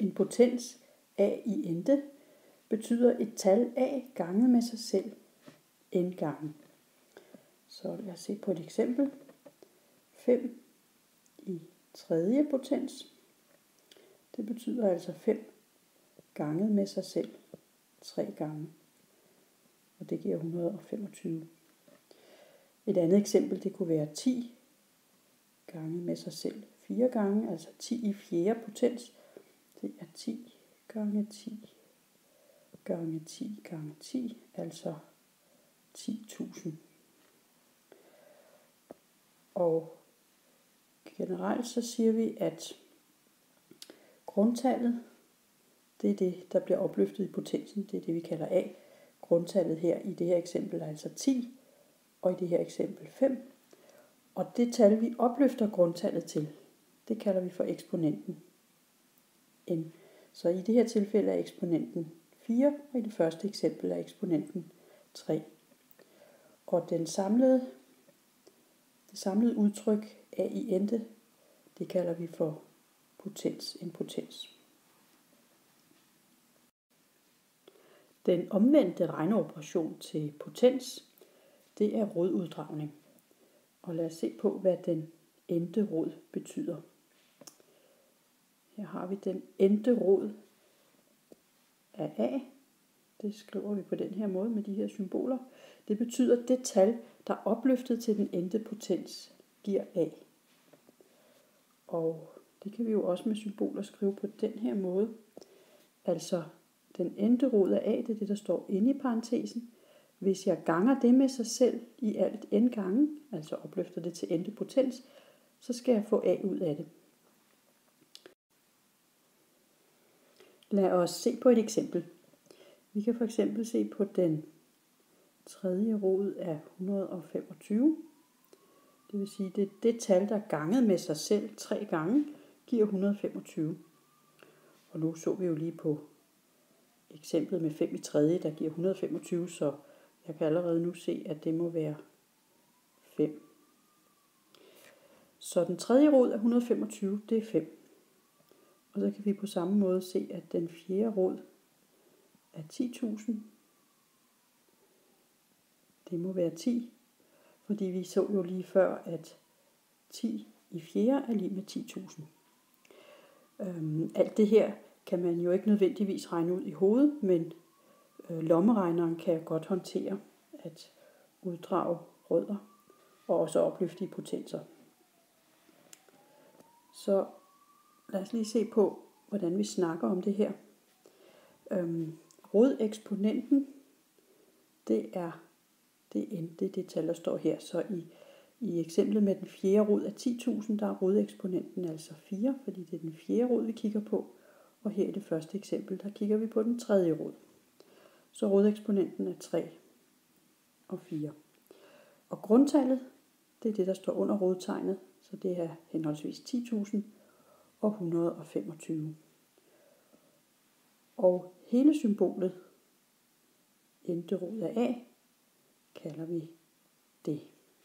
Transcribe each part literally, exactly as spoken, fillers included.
En potens a i ente betyder et tal a ganget med sig selv n gange. Så lad os se på et eksempel. fem i tredje potens. Det betyder altså fem ganget med sig selv tre gange. Og det giver et hundrede og femogtyve. Et andet eksempel, det kunne være ti gange med sig selv fire gange, altså ti i fjerde potens. Det er ti gange ti gange ti gange ti, altså ti tusind. Og generelt så siger vi, at grundtallet, det er det, der bliver opløftet i potensen. Det er det, vi kalder A. Grundtallet her i det her eksempel er altså ti, og i det her eksempel fem. Og det tal, vi opløfter grundtallet til, det kalder vi for eksponenten n. Så i det her tilfælde er eksponenten fire, og i det første eksempel er eksponenten tre. Og den samlede, det samlede udtryk a i ente, det kalder vi for potens, en potens. Den omvendte regneoperation til potens, det er roduddragning. Og lad os se på, hvad den ente rod betyder. Her har vi den ente rod af a. Det skriver vi på den her måde med de her symboler. Det betyder, at det tal, der er opløftet til den ente potens, giver a. Og det kan vi jo også med symboler skrive på den her måde. Altså, den ente rod af a, det er det, der står inde i parentesen. Hvis jeg ganger det med sig selv i alt n gange, altså opløfter det til ente potens, så skal jeg få a ud af det. Lad os se på et eksempel. Vi kan for eksempel se på den tredje rod af et hundrede og femogtyve. Det vil sige, det er det tal, der er ganget med sig selv tre gange, giver et hundrede og femogtyve. Og nu så vi jo lige på eksemplet med fem i tredje, der giver et hundrede og femogtyve, så jeg kan allerede nu se, at det må være fem. Så den tredje rod af et hundrede og femogtyve, det er fem. Og så kan vi på samme måde se, at den fjerde rod af ti tusind, det må være ti. Fordi vi så jo lige før, at ti i fjerde er lig med ti tusind. Øhm, alt det her kan man jo ikke nødvendigvis regne ud i hovedet, men øh, lommeregneren kan godt håndtere at uddrage rødder og også opløfte i potenser. Så lad os lige se på, hvordan vi snakker om det her. Øhm, rodeksponenten, det er det er n, det er det tal, der står her. Så i, i eksemplet med den fjerde rod af ti tusind, der er rodeksponenten altså fire, fordi det er den fjerde rod, vi kigger på. Og her i det første eksempel, der kigger vi på den tredje rod. Så rodeksponenten er tre og fire. Og grundtallet, det er det, der står under rodtegnet, så det er henholdsvis ti tusind og et hundrede og femogtyve. Og hele symbolet, ente rod af a, kalder vi det.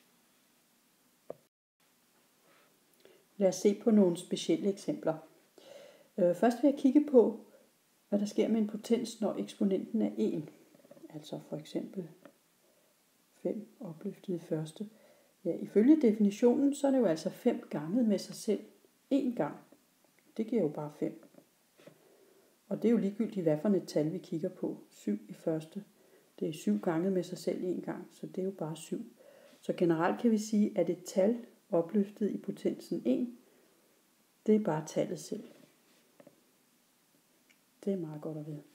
Lad os se på nogle specielle eksempler. Først vil jeg kigge på, hvad der sker med en potens, når eksponenten er en. Altså for eksempel fem opløftet i første. Ja, ifølge definitionen, så er det jo altså fem ganget med sig selv en gang. Det giver jo bare fem. Og det er jo ligegyldigt, hvad for et tal vi kigger på. syv i første. Det er syv ganget med sig selv en gang, så det er jo bare syv. Så generelt kan vi sige, at et tal opløftet i potensen en, det er bare tallet selv. Det er meget godt at vide.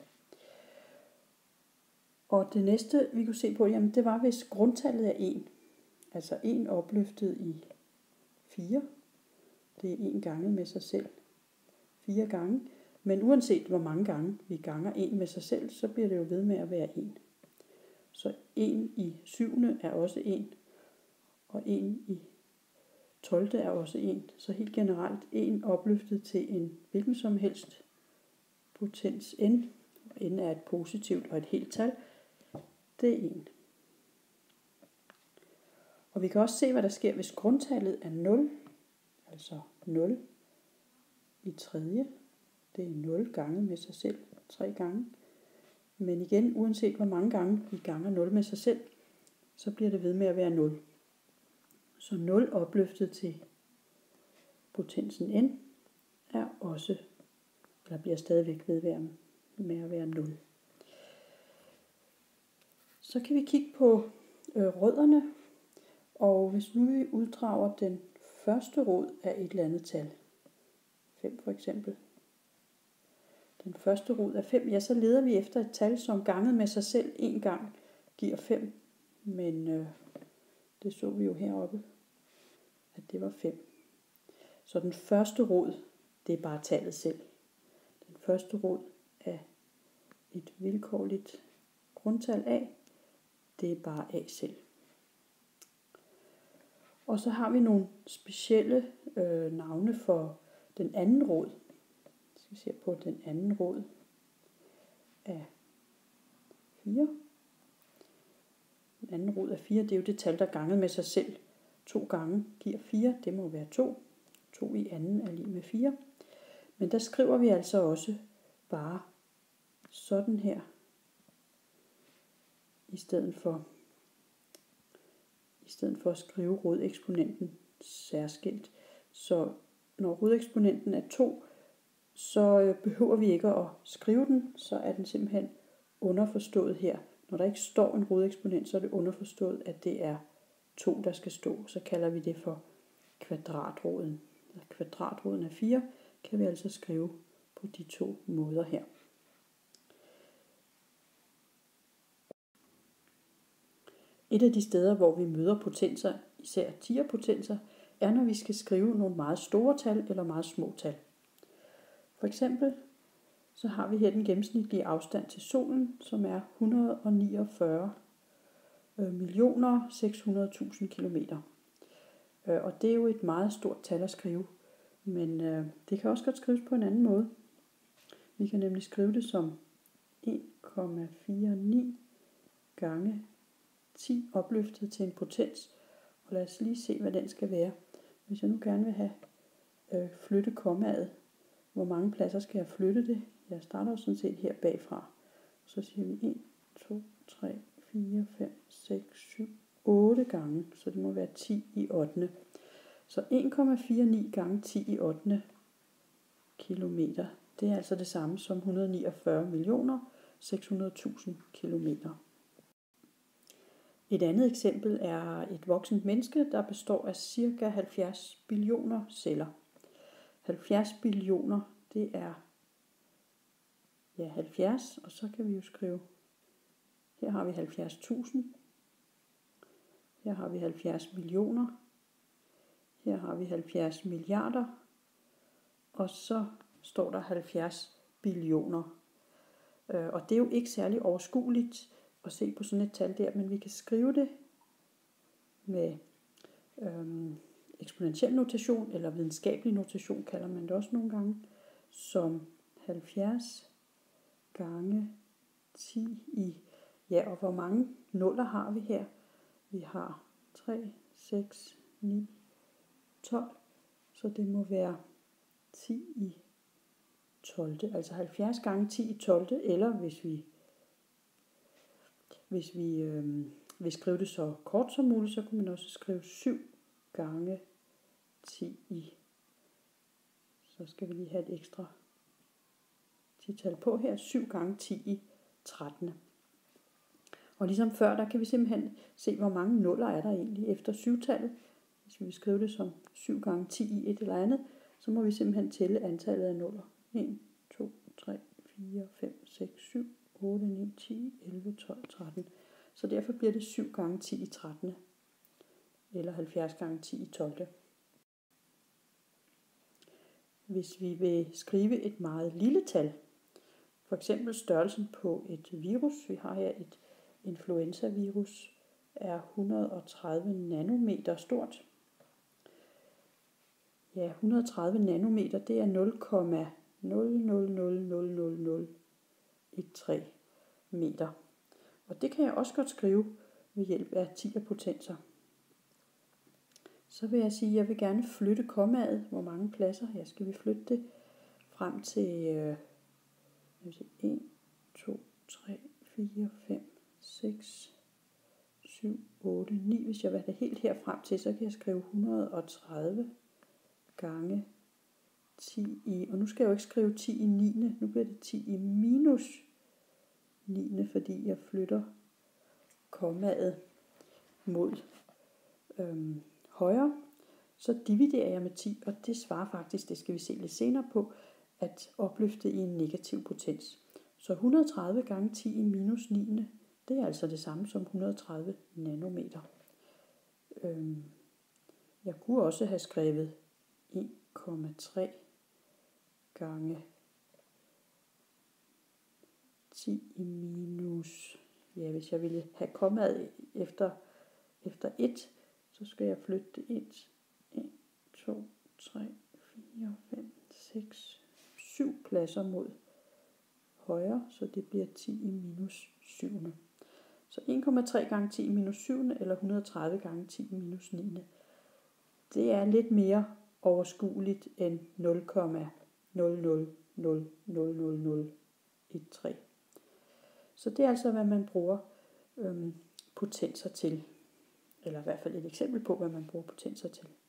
Og det næste, vi kunne se på, jamen det var, hvis grundtallet er en. Altså en opløftet i fire. Det er en ganget med sig selv. fire gange. Men uanset hvor mange gange vi ganger en med sig selv, så bliver det jo ved med at være en. Så en i syvende er også en, og en i tolvte er også en. Så helt generelt en opløftet til en hvilken som helst potens n. N er et positivt og et helt tal. Det er en. Og vi kan også se, hvad der sker, hvis grundtallet er nul. Altså nul i tredje. Det er nul gange med sig selv tre gange. Men igen, uanset hvor mange gange vi ganger nul med sig selv, så bliver det ved med at være nul. Så nul opløftet til potensen n er også, eller bliver stadigvæk ved med at være nul. Så kan vi kigge på øh, rødderne, og hvis nu vi uddrager den første rod af et eller andet tal, fem for eksempel, den første rod er fem, ja, så leder vi efter et tal, som ganget med sig selv en gang giver fem, men øh, det så vi jo heroppe, at det var fem. Så den første rod, det er bare tallet selv. Den første rod af et vilkårligt grundtal A, det er bare A selv. Og så har vi nogle specielle øh, navne for den anden rod. Så vi ser på den anden rod af fire. Den anden rod af fire, det er jo det tal, der ganget med sig selv to gange giver fire. Det må være to. to i anden er lige med fire. Men der skriver vi altså også bare sådan her, i stedet for, i stedet for at skrive rodeksponenten særskilt. Så når rodeksponenten er to, så behøver vi ikke at skrive den, så er den simpelthen underforstået her. Når der ikke står en rodeksponent, så er det underforstået, at det er to, der skal stå. Så kalder vi det for kvadratroden. Kvadratroden af fire kan vi altså skrive på de to måder her. Et af de steder, hvor vi møder potenser, især tierpotenser, er når vi skal skrive nogle meget store tal eller meget små tal. For eksempel så har vi her den gennemsnitlige afstand til solen, som er et hundrede og niogfyrre millioner seks hundrede tusind kilometer. Og det er jo et meget stort tal at skrive, men øh, det kan også godt skrives på en anden måde. Vi kan nemlig skrive det som en komma fireogtyve gange ti opløftet til en potens. Og lad os lige se, hvad den skal være. Hvis jeg nu gerne vil have øh, flytte kommaet, hvor mange pladser skal jeg flytte det? Jeg starter jo sådan set her bagfra. Så siger vi en, to, tre, fire, fem, seks, syv, otte gange. Så det må være ti i ottende. Så en komma fireogtyve gange ti i ottende kilometer. Det er altså det samme som et hundrede og niogfyrre millioner seks hundrede tusind kilometer. Et andet eksempel er et voksent menneske, der består af ca. halvfjerds billioner celler. halvfjerds billioner, det er ja, halvfjerds, og så kan vi jo skrive, her har vi halvfjerds tusind, her har vi halvfjerds millioner, her har vi halvfjerds milliarder, og så står der halvfjerds billioner. Og det er jo ikke særlig overskueligt at se på sådan et tal der, men vi kan skrive det med øhm, eksponentiel notation, eller videnskabelig notation kalder man det også nogle gange, som halvfjerds gange ti i, ja, og hvor mange nuller har vi her? Vi har tre, seks, ni, tolv, så det må være ti i tolvte, altså halvfjerds gange ti i tolvte, eller hvis vi hvis vi øh, vil skrive det så kort som muligt, så kunne man også skrive syv gange ti i, så skal vi lige have et ekstra ti-tal på her, syv gange ti i trettende. Og ligesom før, der kan vi simpelthen se, hvor mange nuller er der egentlig efter syv-tallet. Hvis vi vil skrive det som syv gange ti i et eller andet, så må vi simpelthen tælle antallet af nuller. en, to, tre, fire, fem, seks, syv, otte, ni, ti, elleve, tolv, tretten. Så derfor bliver det syv gange ti i trettende. Eller halvfjerds gange ti i tolvte. Hvis vi vil skrive et meget lille tal, for eksempel størrelsen på et virus, vi har her et influenzavirus, er et hundrede og tredive nanometer stort. Ja, et hundrede og tredive nanometer, det er nul komma nul nul nul nul nul nul et tre meter. Og det kan jeg også godt skrive ved hjælp af tierpotenser. Så vil jeg sige, at jeg vil gerne flytte kommaet. Hvor mange pladser? Her skal vi flytte det frem til øh, en, to, tre, fire, fem, seks, syv, otte, ni. Hvis jeg vil have det helt her frem til, så kan jeg skrive et hundrede og tredive gange ti i, og nu skal jeg jo ikke skrive ti i niende, nu bliver det ti i minus niende, fordi jeg flytter kommaet mod øhm, højre. Så dividerer jeg med ti, og det svarer faktisk, det skal vi se lidt senere på, at opløfte i en negativ potens. Så et hundrede og tredive gange ti i minus niende, det er altså det samme som et hundrede og tredive nanometer. Øhm, jeg kunne også have skrevet en komma tre gange ti i minus, ja, hvis jeg ville have kommaet efter, efter et, så skal jeg flytte det et, en, to, tre, fire, fem, seks, syv pladser mod højre, så det bliver ti i minus syvende. Så en komma tre gange ti i minus syvende, eller et hundrede og tredive gange ti i minus niende. Det er lidt mere overskueligt end nul komma nul nul nul nul nul nul et tre. Så det er altså, hvad man bruger øhm, potenser til. Eller i hvert fald et eksempel på, hvad man bruger potenser til.